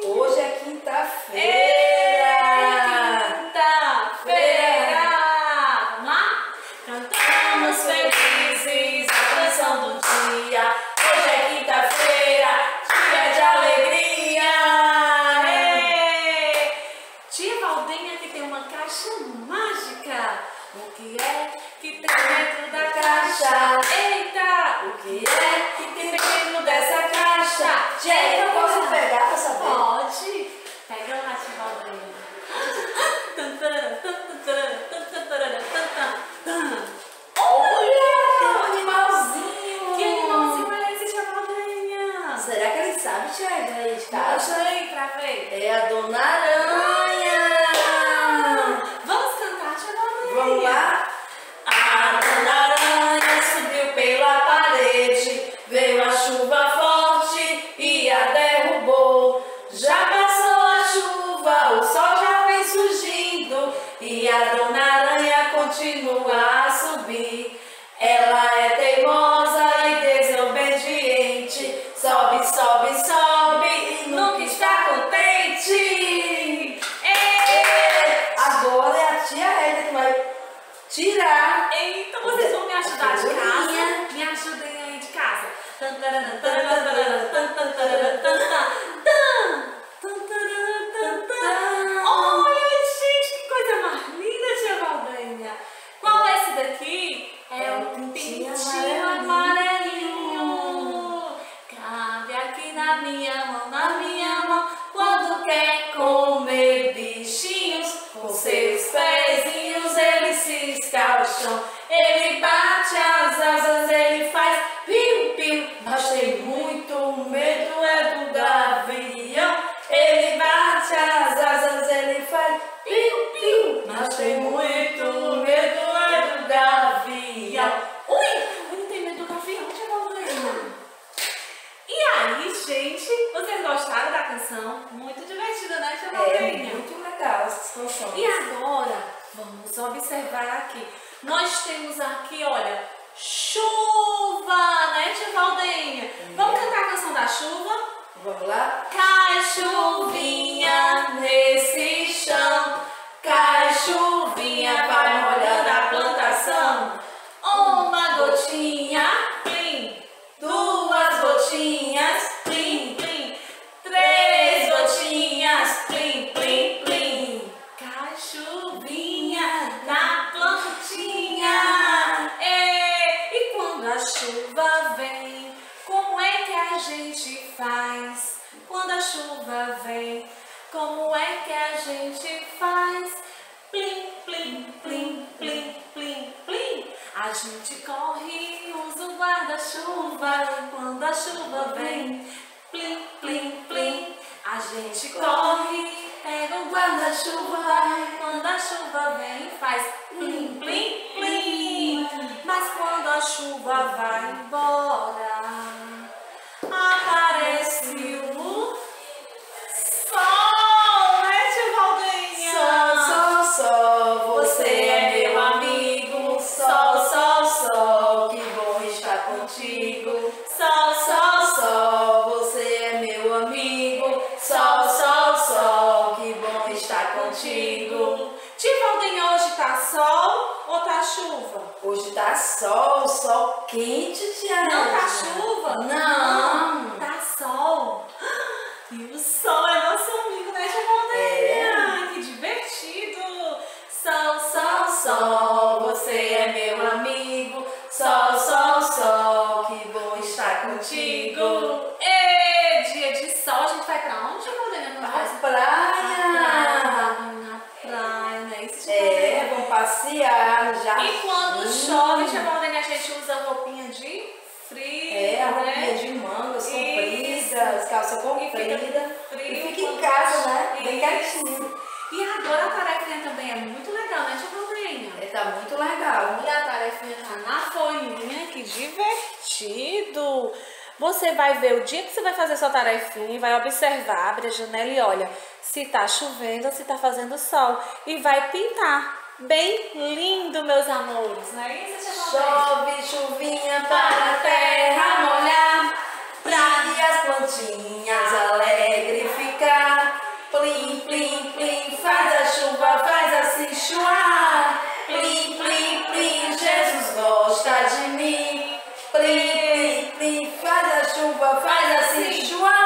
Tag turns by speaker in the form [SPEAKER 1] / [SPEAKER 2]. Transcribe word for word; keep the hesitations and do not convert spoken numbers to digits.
[SPEAKER 1] Hoje é quinta-feira.
[SPEAKER 2] Quinta-feira. Vamos lá? Cantamos felizes a canção do dia. Hoje é quinta-feira, dia de alegria. Ei. Tia Valdinha que tem uma caixa mágica. O que é que tem dentro da caixa? Eita! O que é que tem dentro dessa caixa?
[SPEAKER 1] Gente, eu posso pegar pra saber?
[SPEAKER 2] Pode. Pega lá, tia Valdinha.
[SPEAKER 1] Olha, tem um animalzinho.
[SPEAKER 2] Que animalzinho é esse, tia Valdinha?
[SPEAKER 1] Será que ele sabe, tia, de
[SPEAKER 2] Deixa
[SPEAKER 1] caixa?
[SPEAKER 2] aí pra ver.
[SPEAKER 1] É a Dona Aranha.
[SPEAKER 2] Vamos cantar, tia Valdinha?
[SPEAKER 1] Vamos lá? A Dona Aranha subiu pela parede, veio a chuva forte e a derrubou. Já passou a chuva, o sol já vem surgindo e a Dona Aranha continua a subir. Ela é teimosa e desobediente, sobe, sobe, sobe e nunca está contente. Ei! Agora é a tia Eda que vai tirar.
[SPEAKER 2] Então vocês vão me ajudar de casa? Me ajudem aí de casa. Olha, gente, que coisa mais linda, tia Valdinha. Qual é esse daqui? É um pintinho amarelinho. Cabe aqui na minha mão, na minha mão. Quando quer comer bichinhos, com seus pezinhos ele se escalcham. Ele bate as asas, ele faz piu-piu.
[SPEAKER 1] Mas tem muito medo é do gavião. Ele bate as asas, ele faz piu-piu. Mas tem muito medo é do gavião.
[SPEAKER 2] Ui, eu não tenho medo do gavião, tia Valdinha. E aí, gente, vocês gostaram da canção? Muito divertida, né, tia
[SPEAKER 1] É
[SPEAKER 2] Valdinha?
[SPEAKER 1] muito legal essas canções.
[SPEAKER 2] E agora, vamos observar aqui. Nós temos aqui, olha, chuva, né, tia Valdinha? Vamos cantar a canção da chuva?
[SPEAKER 1] Vamos lá?
[SPEAKER 2] Cai chuvinha nesse chão, cai chuvinha, vai molhando a plantação. Uma gotinha, plim, duas gotinhas, plim, plim, três gotinhas, plim, plim, plim. Cai chuvinha na plantinha. E, e quando a chuva vem, como é que a gente faz? Quando a chuva vem, como é que a gente faz? Plim, plim, plim, plim, plim, plim. A gente corre e usa o guarda-chuva quando a chuva vem. Plim, plim, plim. A gente corre, pega o guarda-chuva quando a chuva vem e faz plim, plim, plim. Mas quando a chuva vai embora, aparece o sol, né, tia Valdinha?
[SPEAKER 1] Sol, sol, sol, você é meu amigo. Sol, sol, sol, que bom estar contigo.
[SPEAKER 2] Sol, sol,
[SPEAKER 1] Sol, sol, você é meu amigo. Sol, sol, sol, que bom estar contigo.
[SPEAKER 2] Tia Valdinha, hoje tá sol ou tá chuva?
[SPEAKER 1] Hoje tá sol, sol quente, tia.
[SPEAKER 2] Não tá
[SPEAKER 1] Eda.
[SPEAKER 2] chuva?
[SPEAKER 1] Não.
[SPEAKER 2] Tá sol. E o sol é nosso amigo, né, tia Valdinha? Que divertido. Sol, sol,
[SPEAKER 1] Sol, você é meu amigo. Sol, sol, sol, que bom estar contigo.
[SPEAKER 2] contigo. E dia de sol, a gente vai pra onde, tia Valdinha? Não
[SPEAKER 1] Pra
[SPEAKER 2] vai
[SPEAKER 1] praia.
[SPEAKER 2] na praia, né? Isso, tia
[SPEAKER 1] É,
[SPEAKER 2] Valdinha?
[SPEAKER 1] vamos passear no jardim.
[SPEAKER 2] E quando chove, tia Valdinha, a gente usa roupinha de frio,
[SPEAKER 1] É, a roupinha
[SPEAKER 2] né?
[SPEAKER 1] de mangas
[SPEAKER 2] Isso.
[SPEAKER 1] compridas, calça
[SPEAKER 2] E
[SPEAKER 1] comprida.
[SPEAKER 2] fica frio.
[SPEAKER 1] E fica em
[SPEAKER 2] quando
[SPEAKER 1] casa, né?
[SPEAKER 2] chove.
[SPEAKER 1] Bem quietinho.
[SPEAKER 2] E agora a tarefinha também é muito legal, né, tia Valdinha?
[SPEAKER 1] É, tá muito legal.
[SPEAKER 2] Olha, a tarefinha tá na folhinha, que divertido! Você vai ver o dia que você vai fazer sua tarefinha e vai observar, abre a janela e olha se tá chovendo ou se tá fazendo sol. E vai pintar. Bem lindo, meus amores, não é isso, tia Valdinha?
[SPEAKER 1] Chove, chuvinha para a terra molhar, pra as plantinhas alegre ficar. Plim, plim, plim, faz a chuva, faz assim, chua.